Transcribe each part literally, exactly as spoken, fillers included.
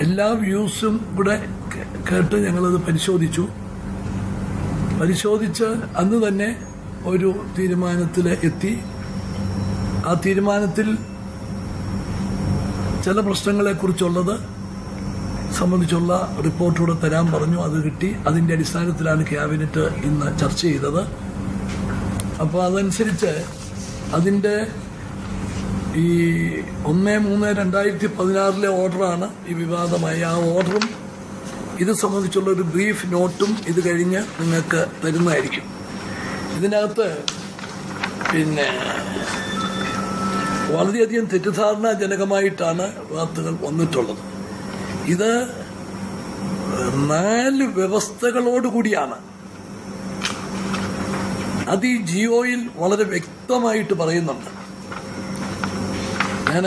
എല്ലാ വ്യൂസും കൂടെ കേട്ട് ഞങ്ങളത് പരിശോധിച്ചു. പരിശോധിച്ച് അന്ന് തന്നെ ഒരു തീരുമാനത്തിൽ എത്തി. ആ തീരുമാനത്തിൽ ചില പ്രശ്നങ്ങളെക്കുറിച്ചുള്ളത് സംബന്ധിച്ചുള്ള റിപ്പോർട്ടൂടെ തരാൻ പറഞ്ഞു. അത് കിട്ടി. അതിൻ്റെ അടിസ്ഥാനത്തിലാണ് ക്യാബിനറ്റ് ഇന്ന് ചർച്ച ചെയ്തത്. അപ്പോൾ അതനുസരിച്ച് അതിൻ്റെ ഈ ഒന്ന് മൂന്ന് രണ്ടായിരത്തി പതിനാറിലെ ഓർഡറാണ് ഈ വിവാദമായ ആ ഓർഡറും ഇത് സംബന്ധിച്ചുള്ള ഒരു ബ്രീഫ് നോട്ടും ഇത് കഴിഞ്ഞ് നിങ്ങൾക്ക് തരുന്നതായിരിക്കും. ഇതിനകത്ത് പിന്നെ വളരെയധികം തെറ്റിദ്ധാരണാജനകമായിട്ടാണ് വാർത്തകൾ വന്നിട്ടുള്ളത്. ഇത് നാല് വ്യവസ്ഥകളോടുകൂടിയാണ്. അത് ഈ ജിയോയിൽ വളരെ വ്യക്തമായിട്ട് പറയുന്നുണ്ട്. ഞാൻ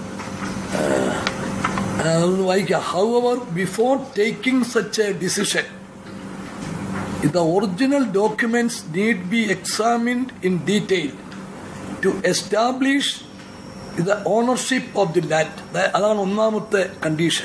അതൊന്ന് വായിക്കാം. However, before taking such a decision, the original documents need be examined in detail to establish the ownership of the land. അതാണ് ഒന്നാമത്തെ condition.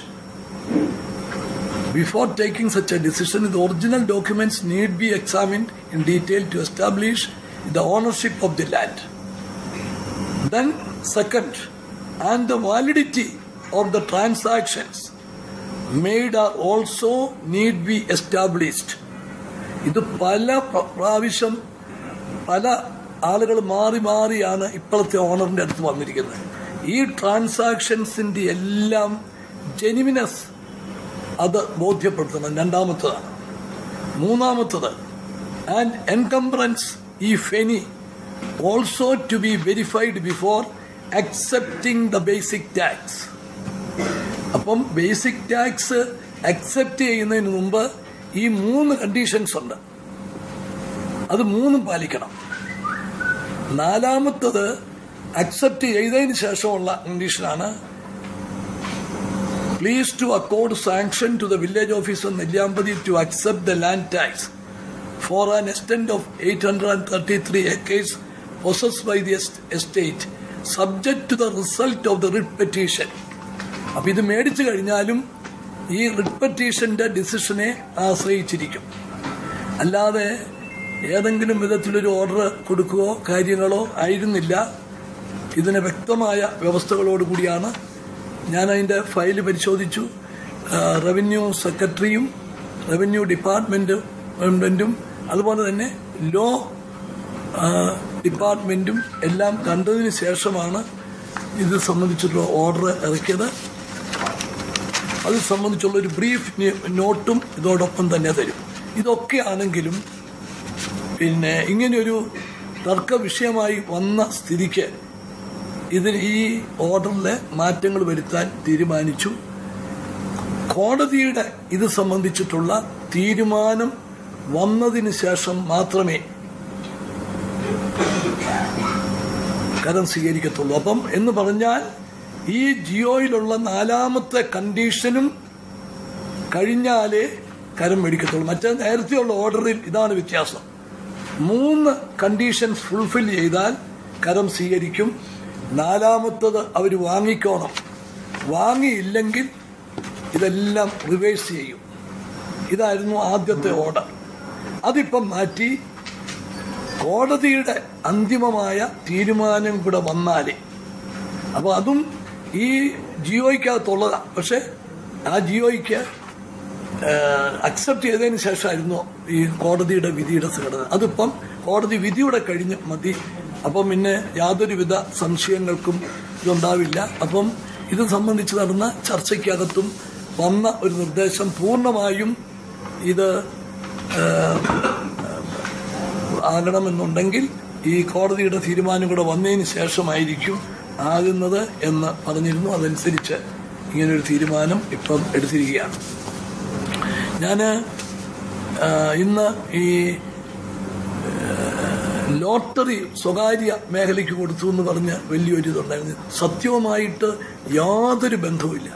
Before taking such a decision, the original documents need be examined in detail to establish the ownership of the land. Then, second, and the validity of the transactions made are also need be established. ഇത് പല പ്രാവശ്യം പല ആളുകൾ മാറി മാറിയാണ് ഇപ്പോഴത്തെ ഓണറിന്റെ അടുത്ത് വന്നിരിക്കുന്നത്. ഈ ട്രാൻസാക്ഷൻസിന്റെ എല്ലാം ജെനുവിനെസ് അത് ബോധ്യപ്പെടുത്തണം. രണ്ടാമത്തതാണ്. മൂന്നാമത്തത്, and encumbrance if any also to be verified before accepting the basic tax. അപ്പം ബേസിക് ടാക്സ് അക്സെപ്റ്റ് ചെയ്യുന്നതിന് മുമ്പ് ഈ മൂന്ന് കണ്ടീഷൻസ് ഉണ്ട്. അത് മൂന്നും പാലിക്കണം. നാലാമത്തത് അക്സെപ്റ്റ് ചെയ്തതിന് ശേഷമുള്ള കണ്ടീഷനാണ് please to accord sanction to the village officer Nelliambadi to accept the land tax for an extent of eight hundred thirty-three acres possessed by the estate subject to the result of the writ petition. അപ്പോൾ ഇത് മേടിച്ചു കഴിഞ്ഞാലും ഈ writ പെറ്റീഷന്റെ ഡിസിഷനെ ആശ്രയിച്ചിരിക്കും. അല്ലാതെ ഏതെങ്കിലും വിധത്തിലൊരു order കൊടുക്കുകയോ കാര്യങ്ങളോ ആയിരുന്നില്ല. ഇതിന് വ്യക്തമായ വ്യവസ്ഥകളോടുകൂടിയാണ്. ഞാൻ അതിൻ്റെ ഫയൽ പരിശോധിച്ചു. റവന്യൂ സെക്രട്ടറിയും റവന്യൂ ഡിപ്പാർട്ട്മെൻറ്റും അതുപോലെ തന്നെ ലോ ഡിപ്പാർട്ട്മെൻറ്റും എല്ലാം കണ്ടതിന് ശേഷമാണ് ഇത് സംബന്ധിച്ചുള്ള ഓർഡർ ഇറക്കിയത്. അത് സംബന്ധിച്ചുള്ളൊരു ബ്രീഫ് നോട്ടും ഇതോടൊപ്പം തന്നെ തരും. ഇതൊക്കെ ആണെങ്കിലും പിന്നെ ഇങ്ങനെയൊരു തർക്ക വിഷയമായി വന്ന സ്ഥിതിക്ക് ഇതിന് ഈ ഓർഡറിലെ മാറ്റങ്ങൾ വരുത്താൻ തീരുമാനിച്ചു. കോടതിയുടെ ഇത് സംബന്ധിച്ചിട്ടുള്ള തീരുമാനം വന്നതിന് ശേഷം മാത്രമേ കരം സ്വീകരിക്കത്തുള്ളൂ. അപ്പം എന്ന് പറഞ്ഞാൽ ഈ ജിയോയിലുള്ള നാലാമത്തെ കണ്ടീഷനും കഴിഞ്ഞാലേ കരം മേടിക്കത്തുള്ളൂ. മറ്റേ നേരത്തെയുള്ള ഓർഡറിൽ ഇതാണ് വ്യത്യാസം. മൂന്ന് കണ്ടീഷൻസ് ഫുൾഫിൽ ചെയ്താൽ കരം സ്വീകരിക്കും. നാലാമത്തത് അവർ വാങ്ങിക്കോണം. വാങ്ങിയില്ലെങ്കിൽ ഇതെല്ലാം റിവേഴ്സ് ചെയ്യും. ഇതായിരുന്നു ആദ്യത്തെ ഓർഡർ. അതിപ്പം മാറ്റി കോടതിയുടെ അന്തിമമായ തീരുമാനം കൂടെ വന്നാലേ. അപ്പോൾ അതും ഈ ജിയോയ്ക്കകത്തുള്ളതാണ്. പക്ഷെ ആ ജിയോയ്ക്ക് അക്സെപ്റ്റ് ചെയ്തതിന് ശേഷമായിരുന്നു ഈ കോടതിയുടെ വിധിയുടെ സംഘടന. അതിപ്പം കോടതി വിധിയുടെ കഴിഞ്ഞ് മതി. അപ്പം പിന്നെ യാതൊരുവിധ സംശയങ്ങൾക്കും ഇതുണ്ടാവില്ല. അപ്പം ഇത് സംബന്ധിച്ച് നടന്ന ചർച്ചയ്ക്കകത്തും വന്ന ഒരു നിർദ്ദേശം പൂർണ്ണമായും ഇത് ആകണമെന്നുണ്ടെങ്കിൽ ഈ കോടതിയുടെ തീരുമാനം കൂടെ വന്നതിന് ശേഷമായിരിക്കും ആകുന്നത് എന്ന് പറഞ്ഞിരുന്നു. അതനുസരിച്ച് ഇങ്ങനൊരു തീരുമാനം ഇപ്പം എടുത്തിരിക്കുകയാണ്. ഞാൻ ഇന്ന് ഈ ലോട്ടറി സ്വകാര്യ മേഖലയ്ക്ക് കൊടുത്തു എന്ന് പറഞ്ഞ് വലിയൊരു ഇതുണ്ടായിരുന്നു. സത്യവുമായിട്ട് യാതൊരു ബന്ധവുമില്ല.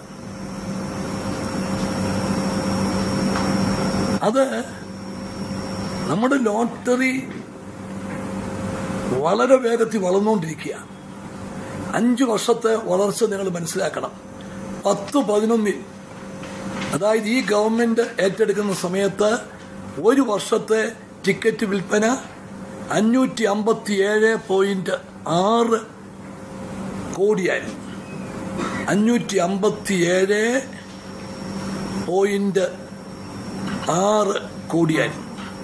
അത് നമ്മുടെ ലോട്ടറി വളരെ വേഗത്തിൽ വളർന്നുകൊണ്ടിരിക്കുക. അഞ്ചു വർഷത്തെ വളർച്ച നിങ്ങൾ മനസ്സിലാക്കണം. പത്ത് പതിനൊന്നിൽ അതായത് ഈ ഗവൺമെന്റ് ഏറ്റെടുക്കുന്ന സമയത്ത് ഒരു വർഷത്തെ ടിക്കറ്റ് വിൽപ്പന അഞ്ഞൂറ്റി അമ്പത്തി ഏഴ് പോയിന്റ് ആറ് കോടിയായിരുന്നു. അഞ്ഞൂറ്റി അമ്പത്തി ഏഴ് പോയിന്റ് ആറ് കോടിയായിരുന്നു.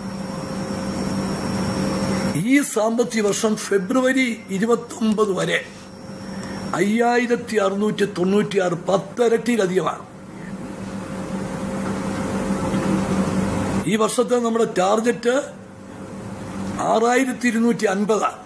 ഈ സാമ്പത്തിക വർഷം ഫെബ്രുവരി ഇരുപത്തി ഒമ്പത് വരെ അയ്യായിരത്തി അറുന്നൂറ്റി തൊണ്ണൂറ്റി ആറ് പത്തിരട്ടിയിലധികമാണ്. ഈ വർഷത്തെ നമ്മുടെ ടാർഗറ്റ് ആറായിരത്തി ഇരുന്നൂറ്റി അൻപതാണ്.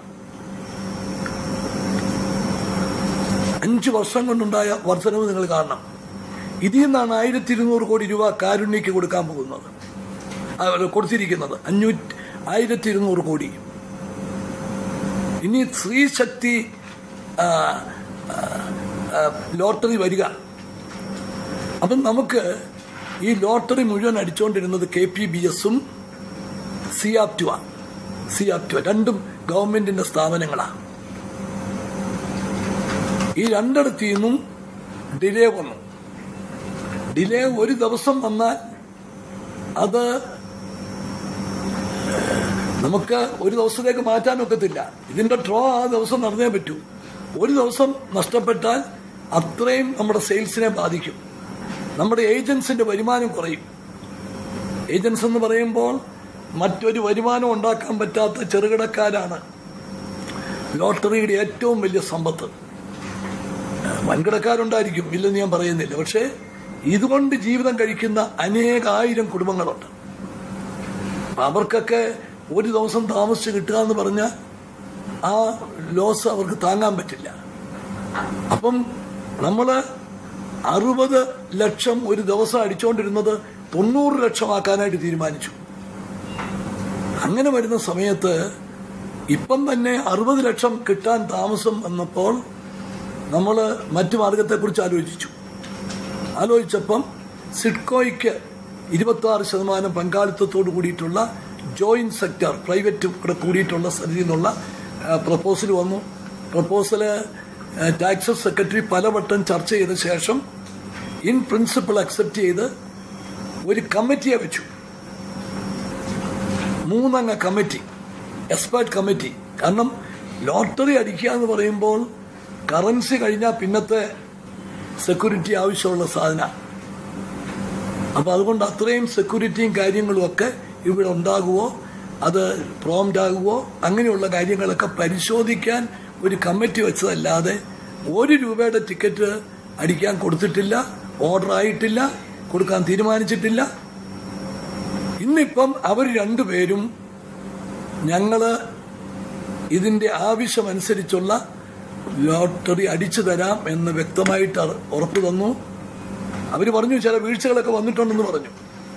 അഞ്ചു വർഷം കൊണ്ടുണ്ടായ വർധനവ് നിങ്ങൾ കാണണം. ഇതിൽ നിന്നാണ് ആയിരത്തി ഇരുന്നൂറ് കോടി രൂപ കാരുണ്യക്ക് കൊടുക്കാൻ പോകുന്നത്, കൊടുത്തിരിക്കുന്നത് അഞ്ഞൂറ്റി ആയിരത്തി ഇരുന്നൂറ് കോടി. ഇനി സ്ത്രീശക്തി ലോട്ടറി വരിക. അപ്പം നമുക്ക് ഈ ലോട്ടറി മുഴുവൻ അടിച്ചുകൊണ്ടിരുന്നത് കെ പി ബി എസും സിയാപ്റ്റുമാണ്. സിയാപ്റ്റു രണ്ടും ഗവൺമെന്റിന്റെ സ്ഥാപനങ്ങളാണ്. ഈ രണ്ടിടത്തു നിന്നും ഡിലേ വന്നു. ഡിലേ ഒരു ദിവസം വന്നാൽ അത് നമുക്ക് ഒരു ദിവസത്തേക്ക് മാറ്റാൻ ഒക്കത്തില്ല. ഇതിന്റെ ഡ്രോ ആ ദിവസം നടന്നേ പറ്റൂ. ഒരു ദിവസം നഷ്ടപ്പെട്ടാൽ അത്രയും നമ്മുടെ സെയിൽസിനെ ബാധിക്കും. നമ്മുടെ ഏജൻസിന്റെ വരുമാനം കുറയും. ഏജൻസ് എന്ന് പറയുമ്പോൾ മറ്റൊരു വരുമാനം ഉണ്ടാക്കാൻ പറ്റാത്ത ചെറുകിടക്കാരാണ് ലോട്ടറിയുടെ ഏറ്റവും വലിയ സമ്പത്ത്. വൻകിടക്കാരുണ്ടായിരിക്കും, ഇല്ലെന്ന് ഞാൻ പറയുന്നില്ല. പക്ഷേ ഇതുകൊണ്ട് ജീവിതം കഴിക്കുന്ന അനേകായിരം കുടുംബങ്ങളുണ്ട്. അവർക്കൊക്കെ ഒരു ദിവസം താമസിച്ച് കിട്ടുക എന്ന് പറഞ്ഞാൽ ആ ലോസ് അവർക്ക് താങ്ങാൻ പറ്റില്ല. അപ്പം നമ്മൾ അറുപത് ലക്ഷം ഒരു ദിവസം അടിച്ചുകൊണ്ടിരുന്നത് തൊണ്ണൂറ് ലക്ഷമാക്കാനായിട്ട് തീരുമാനിച്ചു. അങ്ങനെ വരുന്ന സമയത്ത് ഇപ്പം തന്നെ അറുപത് ലക്ഷം കിട്ടാൻ താമസം വന്നപ്പോൾ നമ്മൾ മറ്റു മാർഗത്തെക്കുറിച്ച് ആലോചിച്ചു. ആലോചിച്ചപ്പം സിഡ്കോയ്ക്ക് ഇരുപത്തി ആറ് ശതമാനം പങ്കാളിത്തത്തോട് കൂടിയിട്ടുള്ള ജോയിന്റ് സെക്ടർ പ്രൈവറ്റ് കൂടെ കൂടിയിട്ടുള്ള സ്ഥലത്തിൽ നിന്നുള്ള പ്രപ്പോസൽ വന്നു. പ്രപ്പോസല് ടാക്സസ് സെക്രട്ടറി പലവട്ടം ചർച്ച ചെയ്ത ശേഷം ഇൻ പ്രിൻസിപ്പിൾ അക്സെപ്റ്റ് ചെയ്ത് ഒരു കമ്മിറ്റിയെ വെച്ചു. മൂന്നംഗ കമ്മിറ്റി, എക്സ്പേർട്ട് കമ്മിറ്റി. കാരണം ലോട്ടറി അടിക്കുക എന്ന് പറയുമ്പോൾ കറൻസി കഴിഞ്ഞാൽ പിന്നത്തെ സെക്യൂരിറ്റി ആവശ്യമുള്ള സാധന. അപ്പൊ അതുകൊണ്ട് അത്രയും സെക്യൂരിറ്റിയും കാര്യങ്ങളും ഒക്കെ ഇവിടെ ഉണ്ടാകുമോ, അത് പ്രോംപ്റ്റ് ആകുമോ, അങ്ങനെയുള്ള കാര്യങ്ങളൊക്കെ പരിശോധിക്കാൻ ഒരു കമ്മിറ്റി വെച്ചതല്ലാതെ ഒരു രൂപയുടെ ടിക്കറ്റ് അടിക്കാൻ കൊടുത്തിട്ടില്ല, ഓർഡർ ആയിട്ടില്ല, കൊടുക്കാൻ തീരുമാനിച്ചിട്ടില്ല. ഇന്നിപ്പം അവർ രണ്ടുപേരും ഞങ്ങള് ഇതിന്റെ ആവശ്യമനുസരിച്ചുള്ള ലോട്ടറി അടിച്ചു തരാം എന്ന് വ്യക്തമായിട്ട് ഉറപ്പ് തന്നു. അവര് പറഞ്ഞു ചില വീഴ്ചകളൊക്കെ വന്നിട്ടുണ്ടെന്ന് പറഞ്ഞു.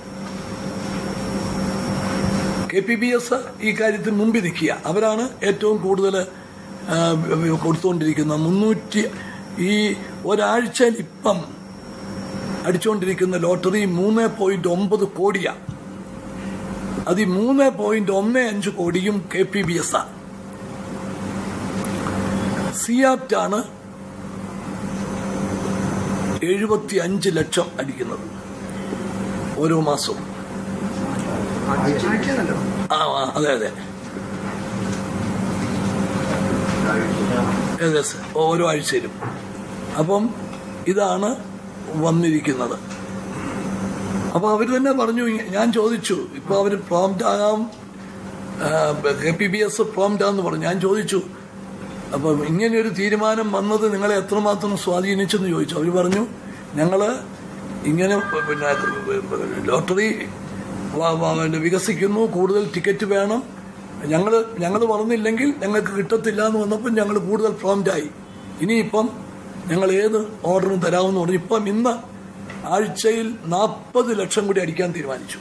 കെ പി ബി എസ് ഈ കാര്യത്തിൽ മുമ്പിൽ നിൽക്കുക. അവരാണ് ഏറ്റവും കൂടുതൽ കൊടുത്തുകൊണ്ടിരിക്കുന്നത്. മുന്നൂറ്റി ഈ ഒരാഴ്ചയിൽ ഇപ്പം അടിച്ചുകൊണ്ടിരിക്കുന്ന ലോട്ടറി മൂന്ന് പോയിന്റ് ഒമ്പത് കോടിയാണ്. അത് ഈ മൂന്ന് പോയിന്റ് ഒന്ന് അഞ്ച് കോടിയും കെ പി ബി എസ് ആണ്. സിയാപ്റ്റാണ് എഴുപത്തി അഞ്ച് ലക്ഷം അടിക്കുന്നത് ഓരോ മാസവും. ആ അതെ അതെ അതെ സർ, ഓരോ ആഴ്ചയിലും. അപ്പം ഇതാണ് വന്നിരിക്കുന്നത്. അപ്പൊ അവർ തന്നെ പറഞ്ഞു, ഞാൻ ചോദിച്ചു ഇപ്പൊ അവര് പ്രോംപ്റ്റ് ആകാം, K P B S prompt ആന്ന് പറഞ്ഞു. ഞാൻ ചോദിച്ചു അപ്പൊ ഇങ്ങനെയൊരു തീരുമാനം വന്നത് നിങ്ങളെ എത്രമാത്രം സ്വാധീനിച്ചെന്ന് ചോദിച്ചു. അവർ പറഞ്ഞു ഞങ്ങള് ഇങ്ങനെ പിന്നെ ലോട്ടറി വികസിക്കുന്നു, കൂടുതൽ ടിക്കറ്റ് വേണം, ഞങ്ങൾ ഞങ്ങൾ പറഞ്ഞില്ലെങ്കിൽ ഞങ്ങൾക്ക് കിട്ടത്തില്ല എന്ന് വന്നപ്പോൾ ഞങ്ങൾ കൂടുതൽ പ്രോംപ്റ്റായി. ഇനിയിപ്പം ഞങ്ങൾ ഏത് ഓർഡറും തരാമെന്ന് പറഞ്ഞു. ഇപ്പം ഇന്ന് ആഴ്ചയിൽ നാൽപ്പത് ലക്ഷം കൂടി അടിക്കാൻ തീരുമാനിച്ചു.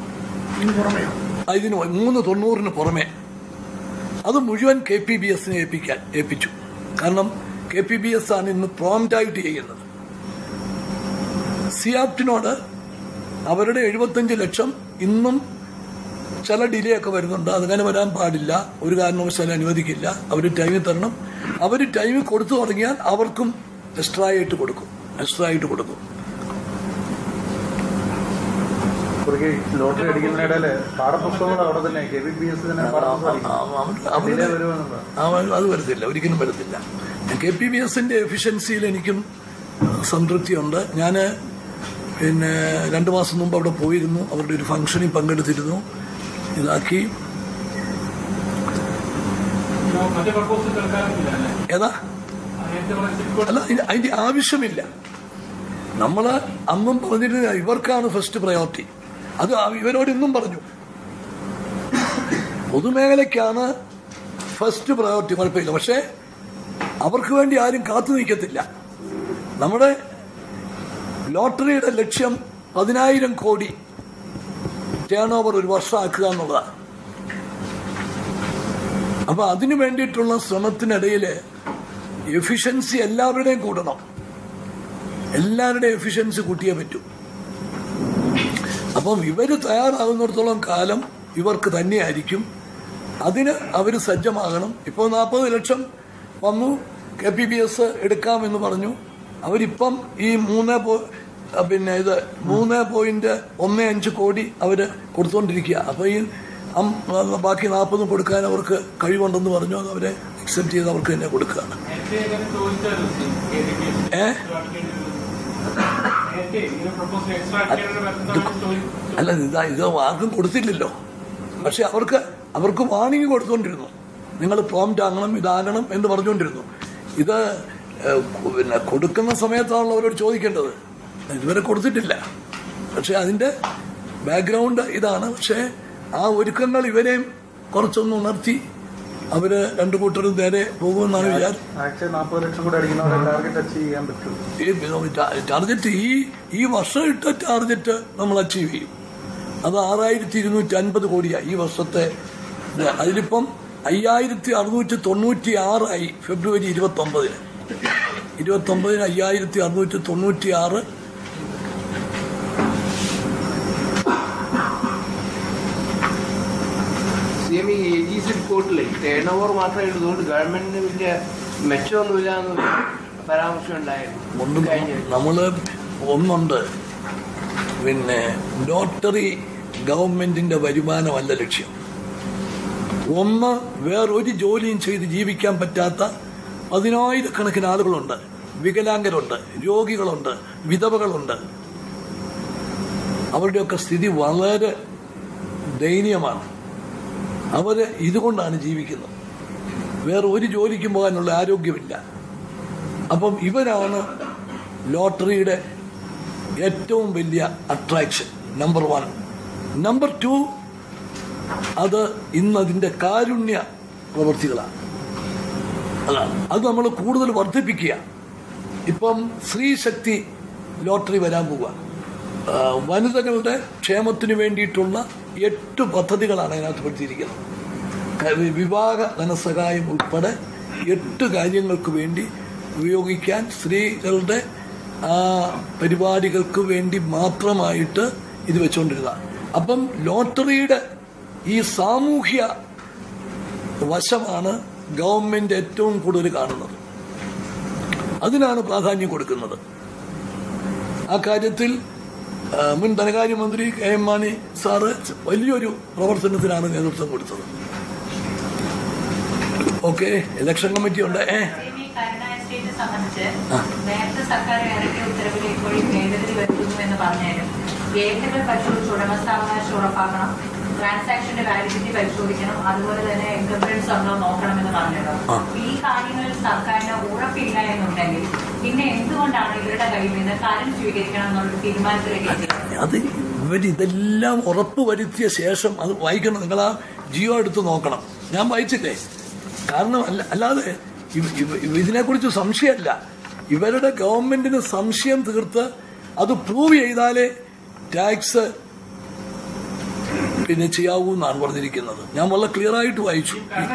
ഇതിന് മൂന്ന് തൊണ്ണൂറിന് പുറമെ അത് മുഴുവൻ കെ പി ബി എസിനെ ഏൽപ്പിക്കാൻ ഏൽപ്പിച്ചു. കാരണം കെ പി ബി എസ് ആണ് ഇന്ന് പ്രോംപ്റ്റായിട്ട് ചെയ്യുന്നത്. സിയാപ്റ്റിനോട് അവരുടെ എഴുപത്തഞ്ച് ലക്ഷം ഇന്നും ചില ഡിലേ ഒക്കെ വരുന്നുണ്ട്. അതങ്ങനെ വരാൻ പാടില്ല, ഒരു കാരണവശാലും അനുവദിക്കില്ല. അവർ ടൈമിൽ തരണം. അവർ ടൈമിൽ കൊടുത്തു തുടങ്ങിയാൽ അവർക്കും എക്സ്ട്രാ ആയിട്ട് കൊടുക്കും എക്സ്ട്രാ ആയിട്ട് കൊടുക്കും ലോട്ടറി അടിക്കുന്നതിനിടയില് പാഠപുസ്തകങ്ങൾ അവിടെ തന്നെ കെ പി പി എസ് അത് വരത്തില്ല, ഒരിക്കലും വരത്തില്ല. കെ പി ബി എസിന്റെ എഫിഷ്യൻസിയിൽ എനിക്കും സംതൃപ്തിയുണ്ട്. ഞാൻ പിന്നെ രണ്ടു മാസം മുമ്പ് അവിടെ പോയിരുന്നു, അവരുടെ ഒരു ഫംഗ്ഷനിൽ പങ്കെടുത്തിരുന്നു. ഇതാക്കി ഏതാ അല്ല, അതിന്റെ ആവശ്യമില്ല. നമ്മള് അന്നും പറഞ്ഞിരുന്ന ഇവർക്കാണ് ഫസ്റ്റ് പ്രയോറിറ്റി. അത് ഇവരോട് ഇന്നും പറഞ്ഞു, പൊതുമേഖലയ്ക്കാണ് ഫസ്റ്റ് പ്രയോറിറ്റി, കുഴപ്പമില്ല. പക്ഷെ അവർക്ക് വേണ്ടി ആരും കാത്തു നിൽക്കത്തില്ല. നമ്മുടെ ലോട്ടറിയുടെ ലക്ഷ്യം പതിനായിരം കോടി ടേൺ ഓവർ ഒരു വർഷം ആക്കുക എന്നുള്ളതാണ്. അപ്പൊ അതിനു വേണ്ടിയിട്ടുള്ള ശ്രമത്തിനിടയിൽ എഫിഷ്യൻസി എല്ലാവരുടെയും കൂടണം. എല്ലാവരുടെയും എഫിഷ്യൻസി കൂട്ടിയേ പറ്റൂ. അപ്പം ഇവര് തയ്യാറാകുന്നിടത്തോളം കാലം ഇവർക്ക് തന്നെയായിരിക്കും. അതിന് അവർ സജ്ജമാകണം. ഇപ്പോൾ നാൽപ്പത് ലക്ഷം വന്നു, കെ പി ബി എസ് എടുക്കാമെന്ന് പറഞ്ഞു. അവരിപ്പം ഈ മൂന്ന് പിന്നെ ഇത് മൂന്ന് പോയിന്റ് ഒന്ന് അഞ്ച് കോടി അവര് കൊടുത്തുകൊണ്ടിരിക്കുക. അപ്പൊ ഈ ബാക്കി നാൽപ്പതും കൊടുക്കാൻ അവർക്ക് കഴിവുണ്ടെന്ന് പറഞ്ഞു. അത് അവരെ അക്സെപ്റ്റ് ചെയ്ത് അവർക്ക് തന്നെ കൊടുക്കുകയാണ്. ഏ അല്ല, ഇതാ ഇത് ആർക്കും കൊടുത്തില്ലല്ലോ. പക്ഷെ അവർക്ക് അവർക്ക് വാണിംഗ് കൊടുത്തുകൊണ്ടിരുന്നു, നിങ്ങൾ പ്രോംപ്റ്റ് ആകണം, ഇതാകണം എന്ന് പറഞ്ഞുകൊണ്ടിരുന്നു. ഇത് പിന്നെ കൊടുക്കുന്ന സമയത്താണല്ലോ അവരോട് ചോദിക്കേണ്ടത്. ഇതുവരെ കൊടുത്തിട്ടില്ല. പക്ഷെ അതിന്റെ ബാക്ക്ഗ്രൗണ്ട് ഇതാണ്. പക്ഷെ ആ ഒരുക്കങ്ങൾ ഇവരെയും കുറച്ചൊന്ന് ഉണർത്തി അവര് രണ്ടു കൂട്ടരും നേരെ പോകുമെന്നാണ് വിചാരം. ടാർഗറ്റ് ഈ ഈ വർഷം ഇട്ട ടാർഗറ്റ് നമ്മൾ അച്ചീവ് ചെയ്യും. അത് ആറായിരത്തി ഇരുന്നൂറ്റി അൻപത് കോടിയായി ഈ വർഷത്തെ. അതിലിപ്പം അയ്യായിരത്തി അറുന്നൂറ്റി തൊണ്ണൂറ്റി ആറായി ഫെബ്രുവരി ഇരുപത്തി ഒമ്പതിന് ഇരുപത്തി ഒമ്പതിന് അയ്യായിരത്തി അറുന്നൂറ്റി തൊണ്ണൂറ്റി ആറ്. റിപ്പോർട്ടിൽ ടേൺ ഓവർ മാത്രമേ ഉള്ളതുകൊണ്ട് ഗവൺമെന്റിന് വലിയ മെച്ചമൊന്നുമില്ല എന്ന് പരാമർശം ഉണ്ടായിരുന്നു. നമ്മള് ഒന്നുണ്ട്, പിന്നെ ലോട്ടറി ഗവൺമെന്റിന്റെ വരുമാനമല്ല ലക്ഷ്യം. ഒന്ന്, വേറൊരു ജോലിയും ചെയ്ത് ജീവിക്കാൻ പറ്റാത്ത പതിനായിരക്കണക്കിന് ആളുകളുണ്ട്, വികലാംഗരുണ്ട്, രോഗികളുണ്ട്, വിധവകളുണ്ട്. അവരുടെയൊക്കെ സ്ഥിതി വളരെ ദയനീയമാണ്. അവര് ഇതുകൊണ്ടാണ് ജീവിക്കുന്നത്. വേറെ ഒരു ജോലിക്കും പോകാനുള്ള ആരോഗ്യമില്ല. അപ്പം ഇവരാണ് ലോട്ടറിയുടെ ഏറ്റവും വലിയ attraction, number one. Number two, അത് ഇന്നതിന്റെ കാരുണ്യ പ്രവൃത്തികളാണ്. അതാണ് അത് നമ്മൾ കൂടുതൽ വർദ്ധിപ്പിക്കുക. ഇപ്പം സ്ത്രീശക്തി ലോട്ടറി വരാൻ പോവുക. വനിതകളുടെ ക്ഷേമത്തിന് വേണ്ടിയിട്ടുള്ള എട്ട് പദ്ധതികളാണ് അതിനകത്ത് പെടുത്തിയിരിക്കുന്നത്. വിവാഹ ധനസഹായം ഉൾപ്പെടെ എട്ട് കാര്യങ്ങൾക്ക് വേണ്ടി ഉപയോഗിക്കാൻ സ്ത്രീകളുടെ ആ പരിപാടികൾക്ക് വേണ്ടി മാത്രമായിട്ട് ഇത് വെച്ചുകൊണ്ടിരുന്നതാണ്. അപ്പം ലോട്ടറിയുടെ ഈ സാമൂഹ്യ വശമാണ് ഗവൺമെന്റ് ഏറ്റവും കൂടുതൽ കാണുന്നത്. അതിനാണ് പ്രാധാന്യം കൊടുക്കുന്നത്. ആ കാര്യത്തിൽ മുൻ ധനകാര്യമന്ത്രി കെ എം മാണി സാറ് വലിയൊരു പ്രവർത്തനത്തിനാണ് നേതൃത്വം കൊടുത്തത്. ഓക്കെ, ഇലക്ഷൻ കമ്മിറ്റി ഉണ്ട്. ഏ സംബന്ധിച്ച് നേരത്തെ സർക്കാർ ഇറക്കിയ ഉത്തരവിൽ ഇപ്പോഴും ഭേദഗതി വരുത്തുന്നു എന്ന് പറഞ്ഞാലും രേഖകൾ പരിശോധിച്ച് ഉടമസ്ഥാവകാശം ഉറപ്പാക്കണം, ട്രാൻസാക്ഷന്റെ വാലിഡിറ്റി പരിശോധിക്കണം, അതുപോലെ തന്നെ എൻകംപ്ലൻസ് ഉണ്ടോ നോക്കണമെന്ന് പറഞ്ഞല്ലോ. ഈ കാര്യങ്ങളിൽ സർക്കാരിന് ഉറപ്പില്ല എന്നുണ്ടെങ്കിൽ പിന്നെ എന്തുകൊണ്ടാണ് ഇവരുടെ കയ്യിൽ നിന്ന് കാര്യം സ്വീകരിക്കണം എന്നുള്ളൊരു തീരുമാനത്തിലേക്ക് എത്തിയത്? അത് ഇവരിതെല്ലാം ഉറപ്പ് വരുത്തിയ ശേഷം അത് വായിക്കണം. നിങ്ങൾ ആ ജിയോ എടുത്ത് നോക്കണം. ഞാൻ വായിച്ചില്ലേ? കാരണം അല്ല അല്ലാതെ ഇതിനെക്കുറിച്ച് സംശയമല്ല. ഇവരുടെ ഗവൺമെന്റിന് സംശയം തീർത്ത് അത് പ്രൂവ് ചെയ്താലേ ടാക്സ് പിന്നെ ചെയ്യാവൂ എന്നാണ് പറഞ്ഞിരിക്കുന്നത്. ഞാൻ വളരെ ക്ലിയർ ആയിട്ട് വായിച്ചു.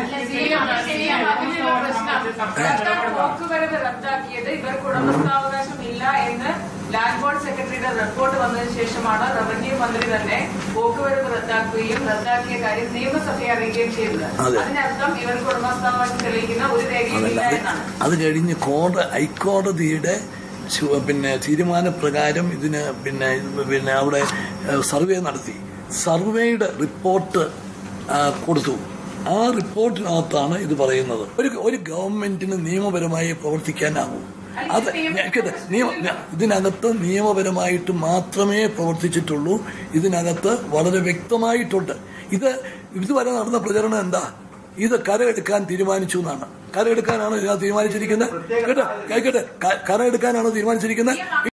ലാൻഡ് ബോർഡ് സെക്രട്ടറിയുടെ റിപ്പോർട്ട് വന്നതിന് ശേഷമാണ് റവന്യൂ മന്ത്രി തന്നെ പോക്കുവരവ് റദ്ദാക്കുകയും റദ്ദാക്കിയ കാര്യം നിയമസഭയെ അറിയിക്കുകയും ചെയ്തത്. അതിനർത്ഥം ഇവർക്ക് ഉടമസ്ഥാവകാശം തെളിയിക്കുന്ന ഒരു രേഖയില്ല എന്നാണ്. അത് കഴിഞ്ഞ് കോടതി ഹൈക്കോടതിയുടെ പിന്നെ തീരുമാനപ്രകാരം ഇതിന് പിന്നെ പിന്നെ അവിടെ സർവേ നടത്തി. സർവേയുടെ റിപ്പോർട്ട് കൊടുത്തു. ആ റിപ്പോർട്ടിനകത്താണ് ഇത് പറയുന്നത്. ഒരു ഒരു ഗവൺമെന്റിന് നിയമപരമായി പ്രവർത്തിക്കാനാകൂ. അത് നിയമ ഇതിനകത്ത് നിയമപരമായിട്ട് മാത്രമേ പ്രവർത്തിച്ചിട്ടുള്ളൂ. ഇതിനകത്ത് വളരെ വ്യക്തമായിട്ടുണ്ട്. ഇത് ഇതുവരെ നടന്ന പ്രചരണം എന്താ? ഇത് കരയെടുക്കാൻ തീരുമാനിച്ചു എന്നാണ്. കരയെടുക്കാനാണോ ഇതിനകത്ത് തീരുമാനിച്ചിരിക്കുന്നത്? കേട്ടോ കേൾക്കട്ടെ, കരയെടുക്കാനാണോ തീരുമാനിച്ചിരിക്കുന്നത്?